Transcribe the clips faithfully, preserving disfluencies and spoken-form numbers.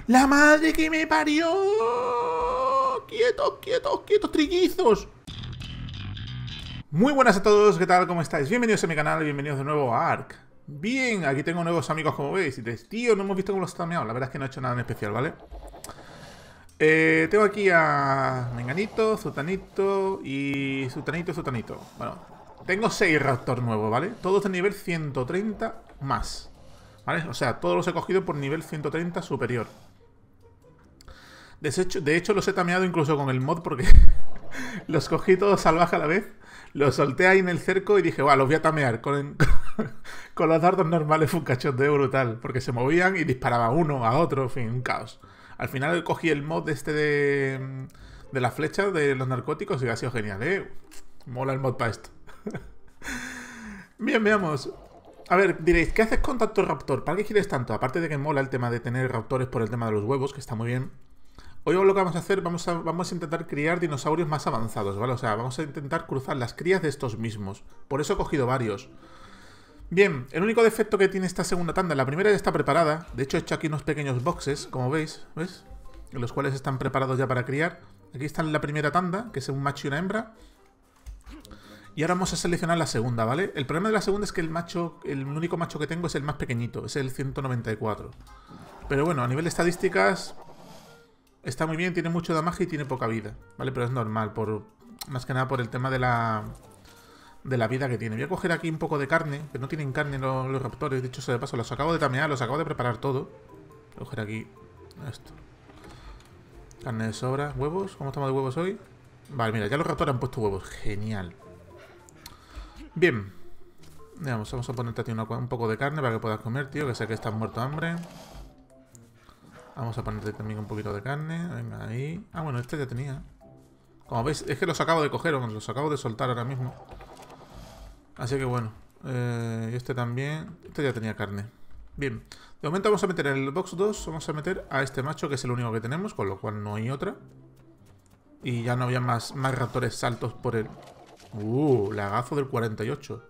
¡La madre que me parió! ¡Quietos, quietos, quietos, trillizos! Muy buenas a todos, ¿qué tal? ¿Cómo estáis? Bienvenidos a mi canal, bienvenidos de nuevo a Ark. Bien, aquí tengo nuevos amigos como veis. Y dices, tío, no hemos visto cómo los está meado. La verdad es que no he hecho nada en especial, ¿vale? Eh, tengo aquí a Menganito, Zutanito y Zutanito, Zutanito. Bueno, tengo seis Raptor nuevos, ¿vale? Todos de nivel ciento treinta más, ¿vale? O sea, todos los he cogido por nivel ciento treinta superior. De hecho, de hecho los he tameado incluso con el mod porque los cogí todos salvaje a la vez. Los solté ahí en el cerco y dije, va, los voy a tamear. Con, con los dardos normales fue un cachondeo brutal. Porque se movían y disparaban uno a otro, en fin, un caos. Al final cogí el mod este de, de la flecha de los narcóticos y ha sido genial, ¿eh? Mola el mod para esto. Bien, veamos. A ver, diréis, ¿qué haces con tanto raptor? ¿Para qué quieres tanto? Aparte de que mola el tema de tener raptores por el tema de los huevos, que está muy bien. Hoy lo que vamos a hacer, vamos a, vamos a intentar criar dinosaurios más avanzados, ¿vale? O sea, vamos a intentar cruzar las crías de estos mismos. Por eso he cogido varios. Bien, el único defecto que tiene esta segunda tanda, la primera ya está preparada. De hecho he hecho aquí unos pequeños boxes, como veis, ¿ves? En los cuales están preparados ya para criar. Aquí está la primera tanda, que es un macho y una hembra. Y ahora vamos a seleccionar la segunda, ¿vale? El problema de la segunda es que el macho, el único macho que tengo es el más pequeñito, es el ciento noventa y cuatro. Pero bueno, a nivel de estadísticas está muy bien, tiene mucho damage y tiene poca vida, ¿vale? Pero es normal, por más que nada por el tema de la de la vida que tiene. Voy a coger aquí un poco de carne, que no tienen carne los, los raptores. De hecho, se de paso, los acabo de tamear, los acabo de preparar todo. Voy a coger aquí esto. Carne de sobra. ¿Huevos? ¿Cómo estamos de huevos hoy? Vale, mira, ya los raptores han puesto huevos. Genial. Bien. Veamos, vamos a ponerte a ti una, un poco de carne para que puedas comer, tío, que sé que estás muerto de hambre. Vamos a ponerte también un poquito de carne. Venga, ahí. Ah, bueno, este ya tenía. Como veis, es que los acabo de coger, los acabo de soltar ahora mismo. Así que bueno. Eh, este también. Este ya tenía carne. Bien. De momento vamos a meter en el box dos. Vamos a meter a este macho, que es el único que tenemos, con lo cual no hay otra. Y ya no había más, más raptores saltos por el... Uh, lagazo del cuarenta y ocho.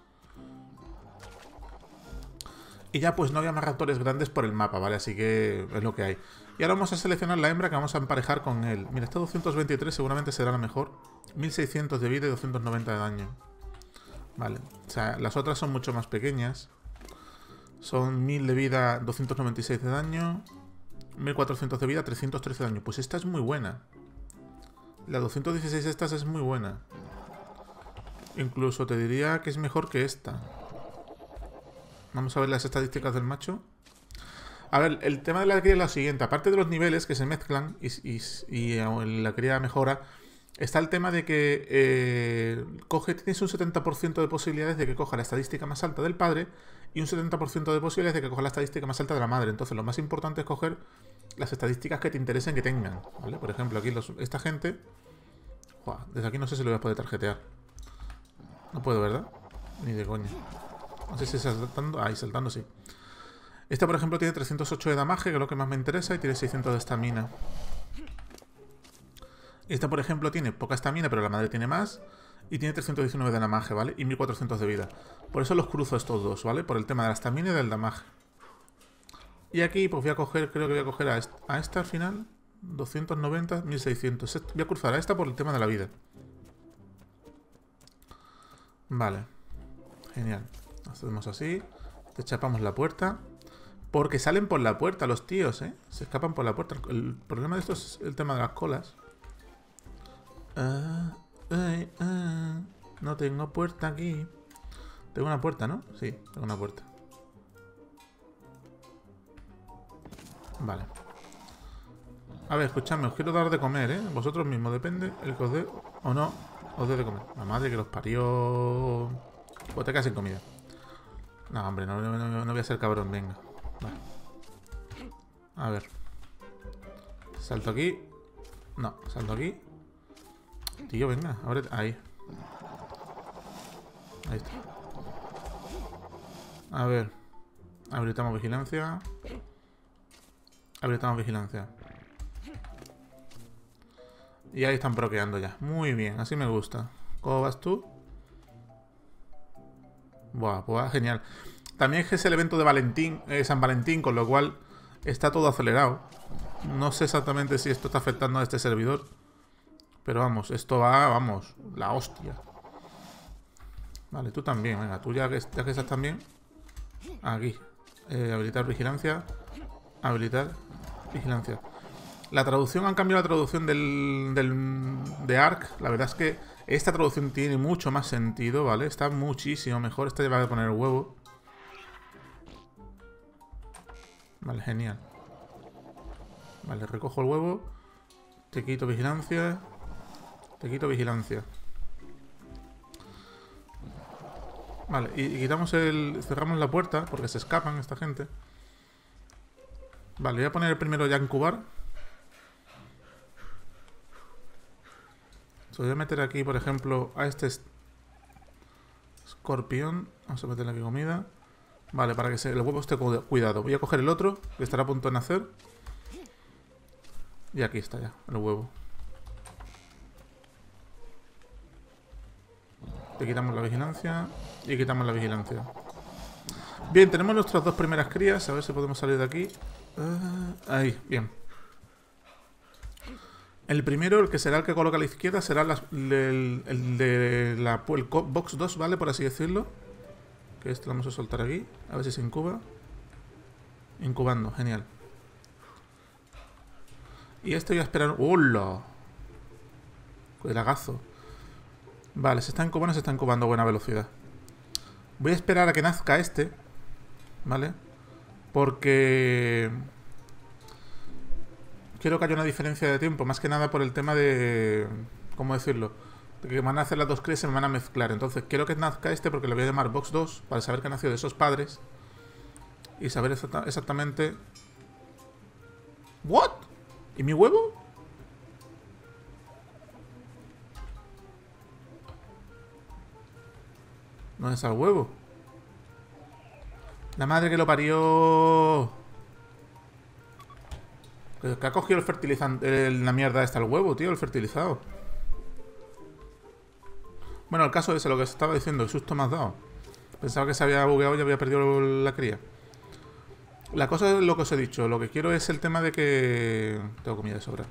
Y ya pues no había más raptores grandes por el mapa, ¿vale? Así que es lo que hay. Y ahora vamos a seleccionar la hembra que vamos a emparejar con él. Mira, esta doscientos veintitrés seguramente será la mejor. mil seiscientos de vida y doscientos noventa de daño. Vale. O sea, las otras son mucho más pequeñas. Son mil de vida, doscientos noventa y seis de daño. mil cuatrocientos de vida, trescientos trece de daño. Pues esta es muy buena. La doscientos dieciséis estas es muy buena. Incluso te diría que es mejor que esta. Vamos a ver las estadísticas del macho. A ver, el tema de la cría es lo siguiente. Aparte de los niveles que se mezclan y, y, y la cría mejora, está el tema de que eh, coge, tienes un setenta por ciento de posibilidades de que coja la estadística más alta del padre y un setenta por ciento de posibilidades de que coja la estadística más alta de la madre. Entonces lo más importante es coger las estadísticas que te interesen que tengan, ¿vale? Por ejemplo, aquí los, esta gente... Uah, desde aquí no sé si lo voy a poder tarjetear. No puedo, ¿verdad? Ni de coña. No sé si saltando... Ahí, saltando, sí. Esta, por ejemplo, tiene trescientos ocho de damage, que es lo que más me interesa, y tiene seiscientos de estamina. Esta, por ejemplo, tiene poca estamina, pero la madre tiene más. Y tiene trescientos diecinueve de damage, ¿vale? Y mil cuatrocientos de vida. Por eso los cruzo estos dos, ¿vale? Por el tema de la estamina y del damage. Y aquí, pues voy a coger, creo que voy a coger a esta, a esta al final. doscientos noventa, mil seiscientos. Voy a cruzar a esta por el tema de la vida. Vale. Genial. Hacemos así. Te chapamos la puerta. Porque salen por la puerta los tíos, ¿eh? Se escapan por la puerta. El problema de esto es el tema de las colas. Ah, ay, ah, no tengo puerta aquí. Tengo una puerta, ¿no? Sí, tengo una puerta. Vale. A ver, escuchadme, os quiero dar de comer, ¿eh? Vosotros mismos, depende el que os dé o no os dé de comer. La madre que los parió. Pues te quedas sin comida. No, hombre, no, no, no, no voy a ser cabrón, venga. Vale. A ver. Salto aquí. No, salto aquí. Tío, venga, ahora ahí. Ahí está. A ver. Habilitamos vigilancia. Habilitamos vigilancia. Y ahí están proqueando ya. Muy bien, así me gusta. ¿Cómo vas tú? Buah, pues genial. También es el evento de Valentín, eh, San Valentín, con lo cual está todo acelerado. No sé exactamente si esto está afectando a este servidor. Pero vamos, esto va, vamos, la hostia. Vale, tú también, venga, tú ya que, ya que estás también. Aquí. Eh, habilitar vigilancia. Habilitar vigilancia. La traducción, han cambiado la traducción del, del, de Ark. La verdad es que esta traducción tiene mucho más sentido, ¿vale? Está muchísimo mejor. Esta lleva a poner el huevo. Vale, genial. Vale, recojo el huevo. Te quito vigilancia. Te quito vigilancia. Vale, y, y quitamos el... cerramos la puerta porque se escapan esta gente. Vale, voy a poner el primero ya a incubar. So, voy a meter aquí, por ejemplo, a este escorpión. Vamos a meterle aquí comida. Vale, para que se, el huevo esté cuidado. Voy a coger el otro, que estará a punto de nacer. Y aquí está ya, el huevo. Le quitamos la vigilancia. Y quitamos la vigilancia. Bien, tenemos nuestras dos primeras crías. A ver si podemos salir de aquí. Uh, ahí, bien. El primero, el que será el que coloca a la izquierda, será la, el, el de la el box dos, ¿vale? Por así decirlo. Que este lo vamos a soltar aquí. A ver si se incuba. Incubando, genial. Y este voy a esperar... ¡Hola! Cuidagazo. Vale, se está incubando, se está incubando a buena velocidad. Voy a esperar a que nazca este. ¿Vale? Porque... quiero que haya una diferencia de tiempo. Más que nada por el tema de... ¿cómo decirlo? De que van a hacer las dos crías y se me van a mezclar. Entonces quiero que nazca este porque le voy a llamar box dos. Para saber que ha nacido de esos padres. Y saber exacta exactamente... ¿What? ¿Y mi huevo? ¿Dónde está el huevo? La madre que lo parió. Que ha cogido el fertilizante. La mierda está el huevo, tío, el fertilizado. Bueno, el caso es lo que se estaba diciendo. El susto me has dado. Pensaba que se había bugueado y había perdido la cría. La cosa es lo que os he dicho. Lo que quiero es el tema de que... tengo comida de sobra.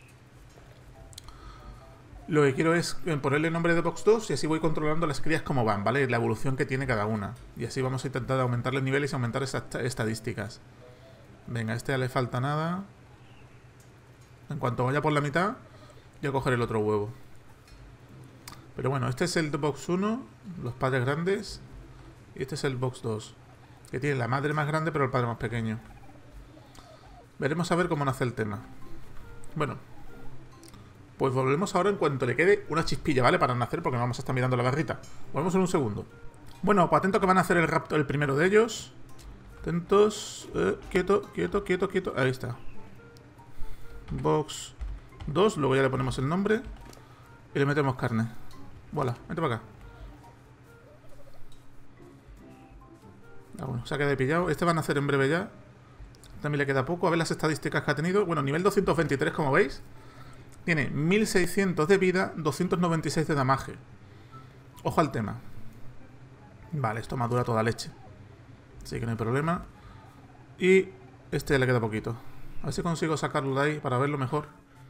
Lo que quiero es ponerle nombre de box dos y así voy controlando las crías como van, ¿vale? La evolución que tiene cada una. Y así vamos a intentar aumentarle niveles y aumentar esas estadísticas. Venga, a este ya le falta nada. En cuanto vaya por la mitad, voy a coger el otro huevo. Pero bueno, este es el box uno, los padres grandes. Y este es el box dos, que tiene la madre más grande pero el padre más pequeño. Veremos a ver cómo nace el tema. Bueno, pues volvemos ahora en cuanto le quede una chispilla, ¿vale? Para nacer, porque no vamos a estar mirando la barrita. Volvemos en un segundo. Bueno, pues atento que van a hacer el raptor, el primero de ellos. Atentos. Eh, quieto, quieto, quieto, quieto. Ahí está. Box dos. Luego ya le ponemos el nombre. Y le metemos carne. Voilà, vete para acá. Ah, bueno, se ha quedado pillado. Este va a nacer en breve ya. También le queda poco. A ver las estadísticas que ha tenido. Bueno, nivel doscientos veintitrés, como veis. Tiene mil seiscientos de vida, doscientos noventa y seis de damaje. Ojo al tema. Vale, esto madura toda leche. Así que no hay problema. Y este ya le queda poquito. A ver si consigo sacarlo de ahí para verlo mejor.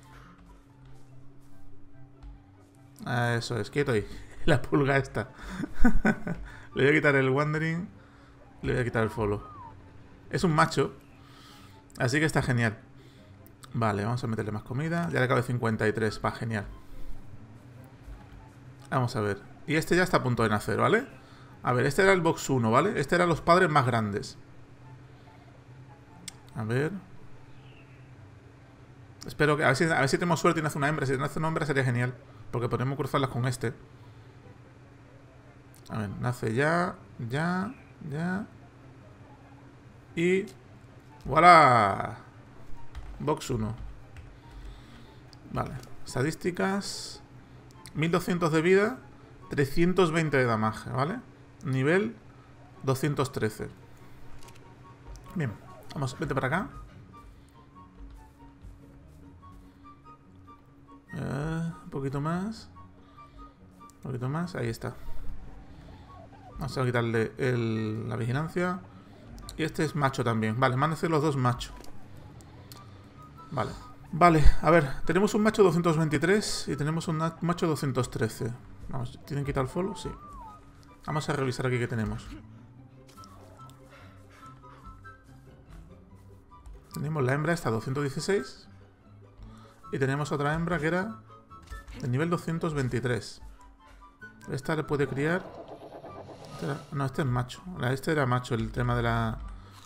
Eso es, quieto ahí. La pulga esta. Le voy a quitar el wandering. Le voy a quitar el follow. Es un macho. Así que está genial. Vale, vamos a meterle más comida. Ya le cabe cincuenta y tres. Va, genial. Vamos a ver. Y este ya está a punto de nacer, ¿vale? A ver, este era el box uno, ¿vale? Este eran los padres más grandes. A ver. Espero que... A ver si, a ver si tenemos suerte y nace una hembra. Si nace una hembra sería genial. Porque podemos cruzarlas con este. A ver, nace ya. Ya. Ya. Y... ¡Voilà! Box uno. Vale. Estadísticas. mil doscientos de vida. trescientos veinte de damaje, ¿vale? Nivel doscientos trece. Bien. Vamos, vete para acá. Uh, un poquito más. Un poquito más. Ahí está. Vamos a quitarle el, la vigilancia. Y este es macho también. Vale, van a ser los dos machos. Vale. Vale, a ver, tenemos un macho doscientos veintitrés y tenemos un macho doscientos trece. Vamos, ¿tienen que quitar el follow? Sí. Vamos a revisar aquí qué tenemos. Tenemos la hembra esta doscientos dieciséis. Y tenemos otra hembra que era de nivel doscientos veintitrés. Esta le puede criar... No, este es macho. Este era macho, el tema de la...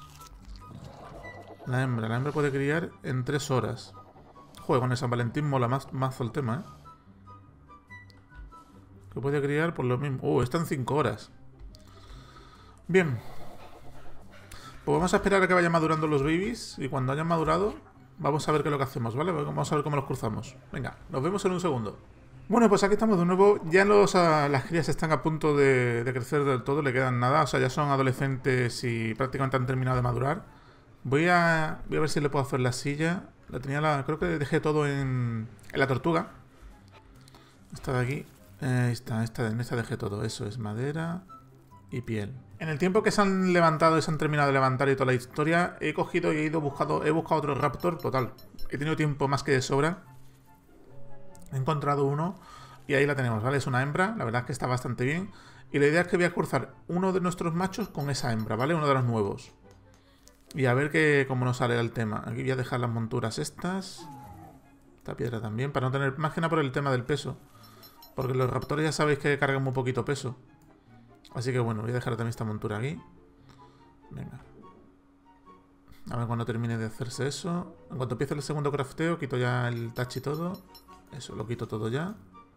La hembra. La hembra puede criar en tres horas. Joder, con el San Valentín mola más, mazo el tema, ¿eh? Que puede criar por lo mismo. Uh, está en cinco horas. Bien. Pues vamos a esperar a que vayan madurando los babies. Y cuando hayan madurado, vamos a ver qué es lo que hacemos, ¿vale? Vamos a ver cómo los cruzamos. Venga, nos vemos en un segundo. Bueno, pues aquí estamos de nuevo. Ya los, uh, las crías están a punto de, de crecer del todo. Le quedan nada. O sea, ya son adolescentes y prácticamente han terminado de madurar. Voy a, voy a ver si le puedo hacer la silla. La tenía la... Creo que dejé todo en, en la tortuga. Esta de aquí. Eh, esta, esta, en esta dejé todo. Eso es madera y piel. En el tiempo que se han levantado y se han terminado de levantar y toda la historia, he cogido y he ido buscado, he buscado otro raptor. Total, he tenido tiempo más que de sobra. He encontrado uno y ahí la tenemos, ¿vale? Es una hembra, la verdad es que está bastante bien. Y la idea es que voy a cruzar uno de nuestros machos con esa hembra, ¿vale? Uno de los nuevos. Y a ver que, cómo nos sale el tema. Aquí voy a dejar las monturas estas. Esta piedra también, para no tener... Más que nada por el tema del peso. Porque los raptores ya sabéis que cargan muy poquito peso. Así que bueno, voy a dejar también esta montura aquí. Venga. A ver cuando termine de hacerse eso. En cuanto empiece el segundo crafteo, quito ya el touch y todo. Eso, lo quito todo ya.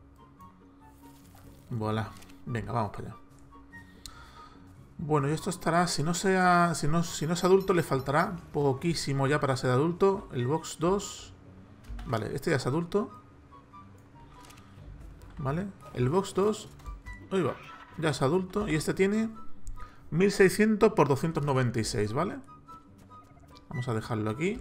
Voilà. Venga, vamos para allá. Bueno, y esto estará, si no sea, si no, si no es adulto, le faltará poquísimo ya para ser adulto. El box dos. Vale, este ya es adulto. Vale, el box dos. Ahí va, ya es adulto. Y este tiene mil seiscientos por doscientos noventa y seis, ¿vale? Vamos a dejarlo aquí.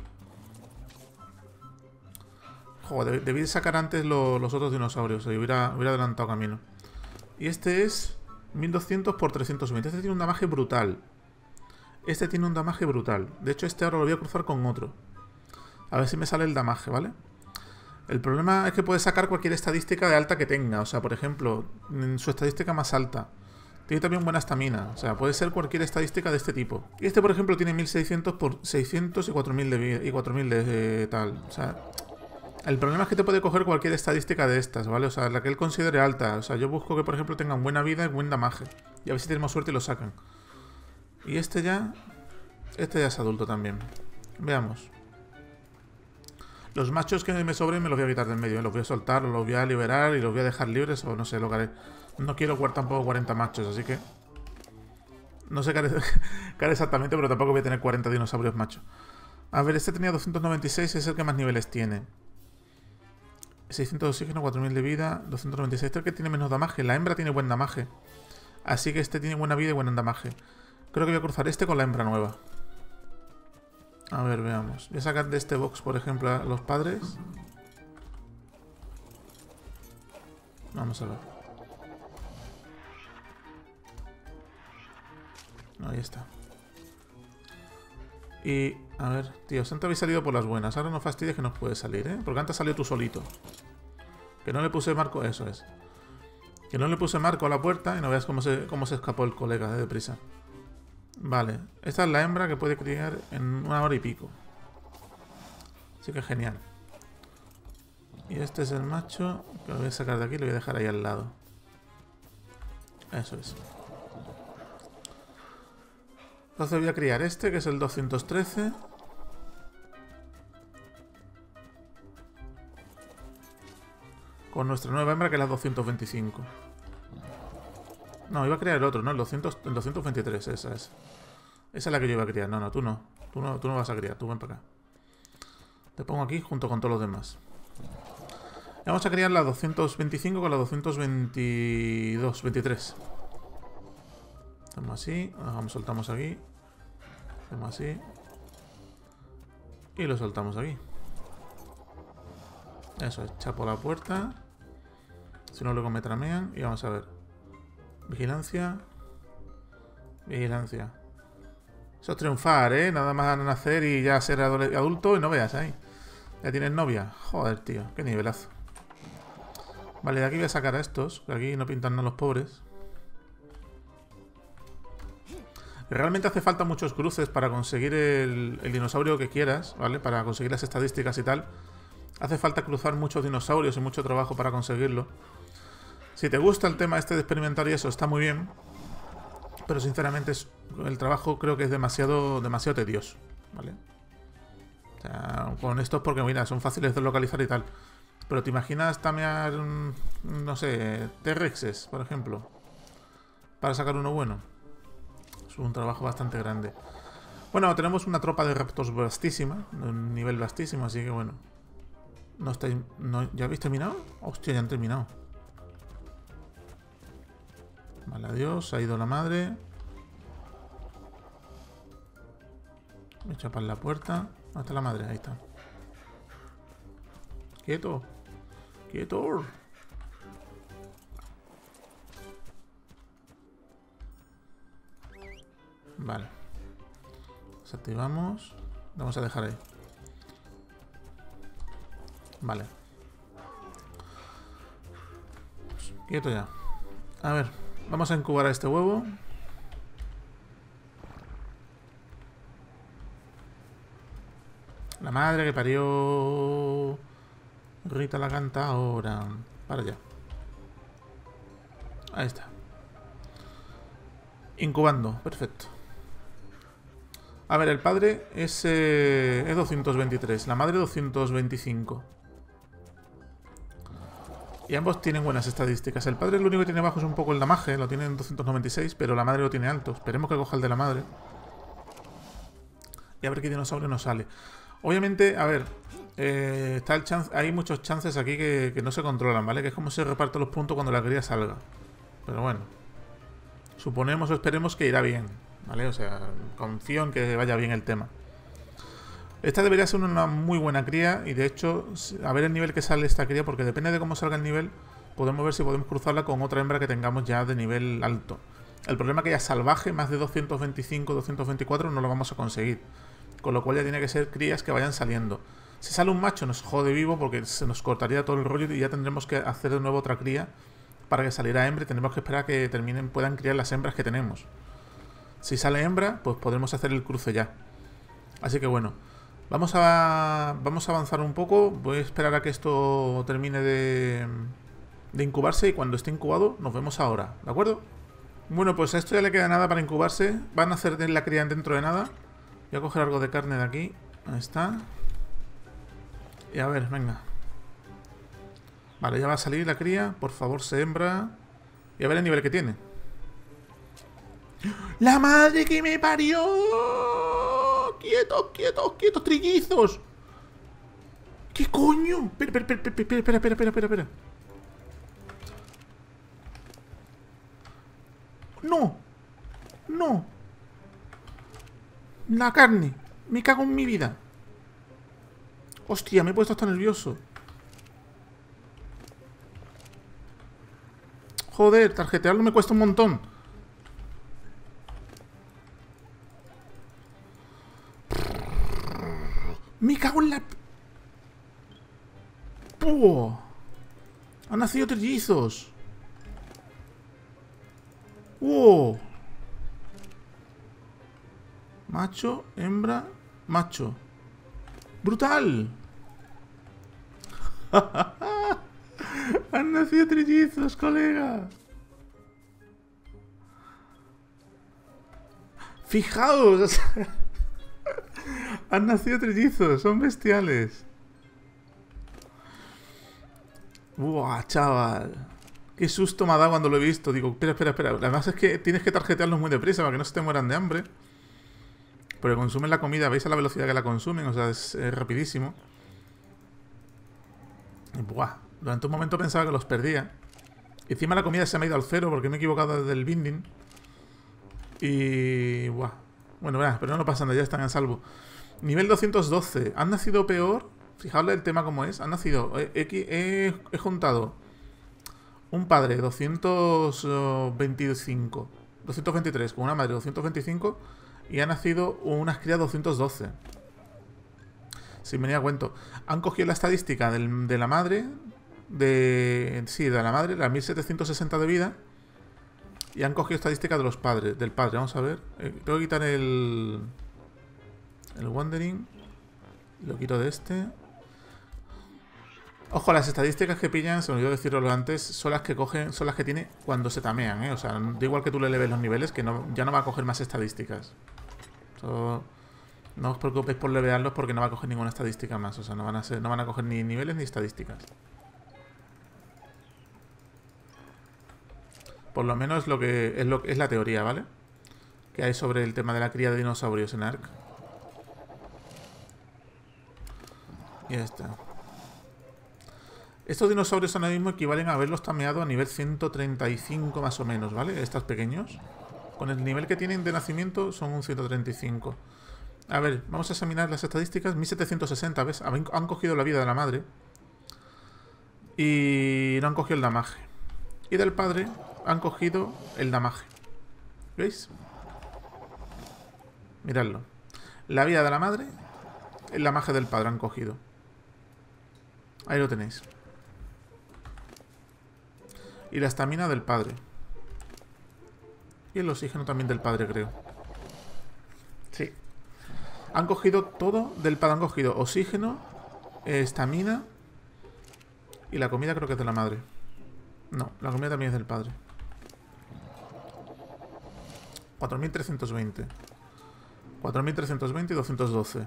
Joder, debí sacar antes lo, los otros dinosaurios. Y hubiera, hubiera adelantado camino. Y este es... mil doscientos por trescientos veinte. Este tiene un damaje brutal. Este tiene un damaje brutal. De hecho, este ahora lo voy a cruzar con otro. A ver si me sale el damaje, ¿vale? El problema es que puede sacar cualquier estadística de alta que tenga. O sea, por ejemplo, en su estadística más alta. Tiene también buena estamina. O sea, puede ser cualquier estadística de este tipo. Y este, por ejemplo, tiene mil seiscientos por seiscientos y cuatro mil de vida, y cuatro mil de eh, tal. O sea... El problema es que te puede coger cualquier estadística de estas, ¿vale? O sea, la que él considere alta. O sea, yo busco que, por ejemplo, tengan buena vida y buen damaje. Y a ver si tenemos suerte y lo sacan. Y este ya... Este ya es adulto también. Veamos. Los machos que me sobren me los voy a quitar del medio, ¿eh? Los voy a soltar, los voy a liberar y los voy a dejar libres o no sé lo que haré. No quiero jugar tampoco cuarenta machos, así que... No sé qué haré, qué haré exactamente, pero tampoco voy a tener cuarenta dinosaurios machos. A ver, este tenía doscientos noventa y seis, es el que más niveles tiene. seiscientos de oxígeno, cuatro mil de vida, doscientos noventa y seis. Este es el que tiene menos damaje. La hembra tiene buen damaje. Así que este tiene buena vida y buen damaje. Creo que voy a cruzar este con la hembra nueva. A ver, veamos. Voy a sacar de este box, por ejemplo, a los padres. Vamos a ver. Ahí está. Y, a ver, tío, antes habéis salido por las buenas. Ahora no fastidies que nos puede salir, ¿eh? Porque antes salió tú solito. Que no le puse marco, eso es. Que no le puse marco a la puerta y no veas cómo se, cómo se escapó el colega de deprisa. Vale, esta es la hembra que puede criar en una hora y pico. Así que genial. Y este es el macho, que lo voy a sacar de aquí y lo voy a dejar ahí al lado. Eso es. Entonces voy a criar este, que es el doscientos trece. Con nuestra nueva hembra, que es la doscientos veinticinco. No, iba a criar el otro, ¿no? El, doscientos, el doscientos veintitrés, esa es. Esa es la que yo iba a criar. No, no, tú no. Tú no, tú no vas a criar, tú ven para acá. Te pongo aquí junto con todos los demás. Vamos a criar la doscientos veinticinco con la doscientos veintidós, veintitrés. Hacemos así, vamos, soltamos aquí. Hacemos así. Y lo soltamos aquí. Eso es, chapo la puerta. Si no, luego me tramean. Y vamos a ver. Vigilancia. Vigilancia. Eso es triunfar, ¿eh? Nada más nacer y ya ser adulto y no veas ahí. ¿Ya tienes novia? Joder, tío, qué nivelazo. Vale, de aquí voy a sacar a estos, que aquí no pintan a los pobres. Realmente hace falta muchos cruces para conseguir el, el dinosaurio que quieras, ¿vale? Para conseguir las estadísticas y tal. Hace falta cruzar muchos dinosaurios y mucho trabajo para conseguirlo. Si te gusta el tema este de experimentar y eso, está muy bien. Pero sinceramente es, el trabajo creo que es demasiado, demasiado tedioso, ¿vale? O sea, con estos porque, mira, son fáciles de localizar y tal. Pero te imaginas tamear, no sé, T-Rexes, por ejemplo, para sacar uno bueno. Es un trabajo bastante grande. Bueno, tenemos una tropa de raptors vastísima, de un nivel vastísimo, así que bueno. No estáis, no, ¿ya habéis terminado? Hostia, ya han terminado. Vale, adiós, ha ido la madre. Me chapan la puerta. ¿Dónde está la madre? Ahí está. Quieto. Quieto. Vale. Desactivamos. Vamos a dejar ahí. Vale. Pues, quieto ya. A ver. Vamos a incubar a este huevo. La madre que parió. Rita la canta ahora. Para allá. Ahí está. Incubando. Perfecto. A ver, el padre es, eh, es doscientos veintitrés. La madre doscientos veinticinco. Y ambos tienen buenas estadísticas. El padre lo único que tiene bajo es un poco el damaje. Lo tiene en doscientos noventa y seis. Pero la madre lo tiene alto. Esperemos que coja el de la madre. Y a ver qué dinosaurio nos sale. Obviamente, a ver, eh, está el chance, hay muchos chances aquí que, que no se controlan, ¿vale? Que es como se reparten los puntos cuando la cría salga. Pero bueno, suponemos o esperemos que irá bien, ¿vale? O sea, confío en que vaya bien el tema. Esta debería ser una muy buena cría y de hecho, a ver el nivel que sale esta cría, porque depende de cómo salga el nivel, podemos ver si podemos cruzarla con otra hembra que tengamos ya de nivel alto. El problema es que ya salvaje, más de doscientos veinticinco, doscientos veinticuatro, no lo vamos a conseguir. Con lo cual ya tiene que ser crías que vayan saliendo. Si sale un macho nos jode vivo porque se nos cortaría todo el rollo y ya tendremos que hacer de nuevo otra cría para que saliera hembra y tendremos que esperar a que terminen, puedan criar las hembras que tenemos. Si sale hembra, pues podremos hacer el cruce ya. Así que bueno, vamos a, vamos a avanzar un poco. Voy a esperar a que esto termine de, de incubarse y cuando esté incubado nos vemos ahora, ¿de acuerdo? Bueno, pues a esto ya le queda nada para incubarse. Van a hacer la cría dentro de nada. Voy a coger algo de carne de aquí. Ahí está. Y a ver, venga. Vale, ya va a salir la cría. Por favor, se hembra. Y a ver el nivel que tiene. ¡La madre que me parió! ¡Quietos, quietos, quietos, trillizos! ¿Qué coño? Espera, espera, espera, espera, espera, espera, espera, espera. ¡No! ¡No! La carne. Me cago en mi vida. Hostia, me he puesto hasta nervioso. Joder, tarjetearlo me cuesta un montón. Me cago en la... ¡Puh! Han nacido trillizos. ¡Wow! Macho, hembra, macho. ¡Brutal! Han nacido trillizos, colega. Fijaos. Han nacido trillizos, son bestiales. Buah, chaval. Qué susto me ha dado cuando lo he visto. Digo, espera, espera, espera. Además es que tienes que tarjetearlos muy deprisa para que no se te mueran de hambre. Porque consumen la comida, veis a la velocidad que la consumen, o sea, es, es rapidísimo. Y, buah, durante un momento pensaba que los perdía. Y encima la comida se me ha ido al cero porque me he equivocado desde el binding. Y... buah. Bueno, verás, pero no pasa nada, ya están a salvo. Nivel doscientos doce. Han nacido peor. Fijaos el tema como es. Han nacido... He, he, he juntado un padre doscientos veinticinco. doscientos veintitrés con una madre doscientos veinticinco. Y ha nacido unas crías doscientos doce. sin venir a cuento. Han cogido la estadística del, de la madre, de sí, de la madre, la mil setecientos sesenta de vida, y han cogido estadística de los padres, del padre. Vamos a ver. Eh, tengo que quitar el... El Wandering. Lo quito de este. Ojo, las estadísticas que pillan, se me olvidó decirlo antes, son las que cogen, son las que tiene cuando se tamean, ¿eh? O sea, da igual que tú le eleves los niveles, que no, ya no va a coger más estadísticas. So, no os preocupéis por levearlos porque no va a coger ninguna estadística más. O sea, no van a ser, no van a coger ni niveles ni estadísticas. Por lo menos lo que es, lo, es la teoría, ¿vale? Que hay sobre el tema de la cría de dinosaurios en Ark. Y ya está. Estos dinosaurios ahora mismo equivalen a haberlos tameado a nivel ciento treinta y cinco más o menos, ¿vale? Estos pequeños. Con el nivel que tienen de nacimiento son un ciento treinta y cinco. A ver, vamos a examinar las estadísticas. mil setecientos sesenta, ¿ves? Han cogido la vida de la madre. Y no han cogido el damaje. Y del padre han cogido el damaje. ¿Veis? Miradlo. La vida de la madre, el damaje del padre han cogido. Ahí lo tenéis. Y la estamina del padre. Y el oxígeno también del padre, creo. Sí. Han cogido todo del padre. Han cogido oxígeno, estamina. Y la comida creo que es de la madre. No, la comida también es del padre. cuatro mil trescientos veinte. cuatro mil trescientos veinte y doscientos doce.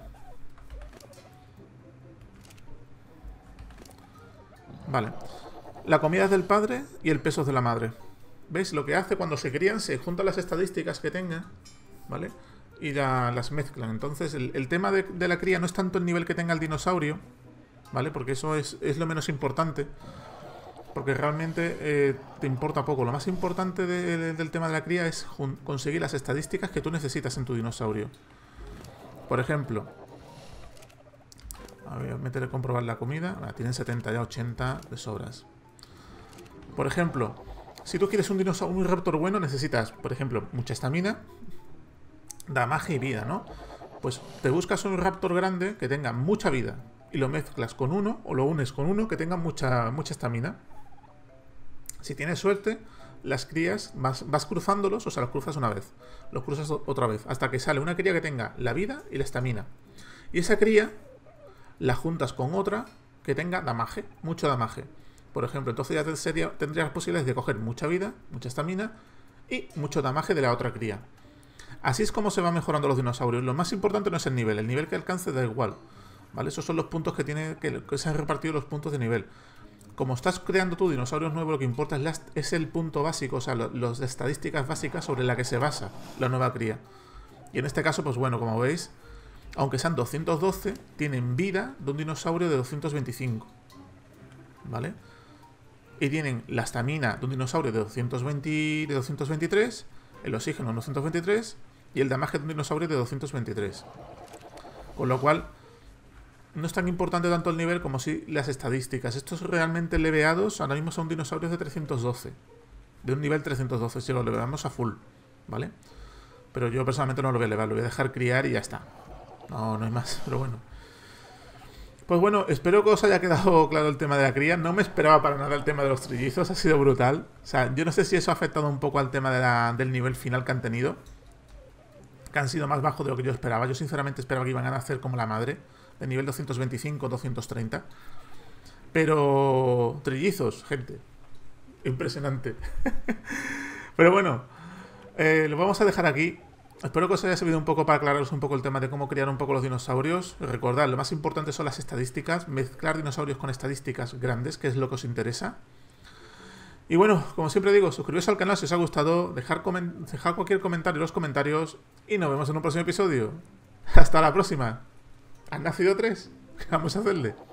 Vale. La comida es del padre y el peso es de la madre. ¿Veis? Lo que hace cuando se crían, se juntan las estadísticas que tengan, ¿vale? Y la, las mezclan. Entonces, el, el tema de, de la cría no es tanto el nivel que tenga el dinosaurio, ¿vale? Porque eso es, es lo menos importante. Porque realmente eh, te importa poco. Lo más importante de, de, del tema de la cría es conseguir las estadísticas que tú necesitas en tu dinosaurio. Por ejemplo... A ver, meter a comprobar la comida. Ah, tienen setenta, ya ochenta de sobras. Por ejemplo, si tú quieres un dinosaurio, un raptor bueno, necesitas, por ejemplo, mucha estamina, damaje y vida, ¿no? Pues te buscas un raptor grande que tenga mucha vida y lo mezclas con uno o lo unes con uno que tenga mucha mucha estamina. Si tienes suerte, las crías vas, vas cruzándolos, o sea, los cruzas una vez, los cruzas otra vez, hasta que sale una cría que tenga la vida y la estamina. Y esa cría la juntas con otra que tenga damaje, mucho damaje. Por ejemplo, entonces ya sería, tendrías posibilidades de coger mucha vida, mucha estamina y mucho damaje de la otra cría. Así es como se van mejorando los dinosaurios. Lo más importante no es el nivel, el nivel que alcance da igual, ¿vale? Esos son los puntos que tiene que, que se han repartido los puntos de nivel. Como estás creando tu dinosaurios nuevos, lo que importa es, la, es el punto básico, o sea, lo, las estadísticas básicas sobre la que se basa la nueva cría. Y en este caso, pues bueno, como veis, aunque sean doscientos doce, tienen vida de un dinosaurio de doscientos veinticinco, ¿vale? Y tienen la estamina de un dinosaurio de, doscientos veinte, de doscientos veintitrés, el oxígeno de doscientos veintitrés y el damaje de un dinosaurio de doscientos veintitrés. Con lo cual, no es tan importante tanto el nivel como si las estadísticas. Estos realmente leveados ahora mismo son dinosaurios de trescientos doce. De un nivel trescientos doce, si lo leveamos a full, ¿vale? Pero yo personalmente no lo voy a elevar, lo voy a dejar criar y ya está. No, no hay más, pero bueno. Pues bueno, espero que os haya quedado claro el tema de la cría. No me esperaba para nada el tema de los trillizos, ha sido brutal. O sea, yo no sé si eso ha afectado un poco al tema de la, del nivel final que han tenido. Que han sido más bajos de lo que yo esperaba. Yo sinceramente esperaba que iban a nacer como la madre, de nivel doscientos veinticinco, doscientos treinta. Pero... trillizos, gente. Impresionante. Pero bueno, eh, lo vamos a dejar aquí. Espero que os haya servido un poco para aclararos un poco el tema de cómo criar un poco los dinosaurios. Recordad, lo más importante son las estadísticas. Mezclar dinosaurios con estadísticas grandes, que es lo que os interesa. Y bueno, como siempre digo, suscribiros al canal si os ha gustado. Dejar, dejar cualquier comentario en los comentarios. Y nos vemos en un próximo episodio. Hasta la próxima. ¿Han nacido tres? ¿Qué vamos a hacerle?